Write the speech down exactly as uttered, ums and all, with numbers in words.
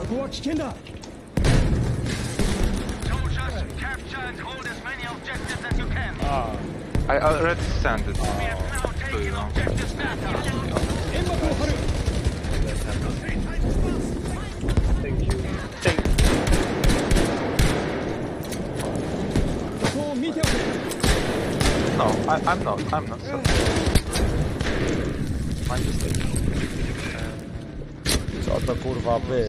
こは危険だ Soldiers, capture and hold as many objectives as you can. Ah, I already sent it We have now to taken you. objective Beta. 煙幕を張る thank you. Thank ここを見ておけ No, I, I'm not. I'm not. Sorry. My mistake. Co to kurwa by?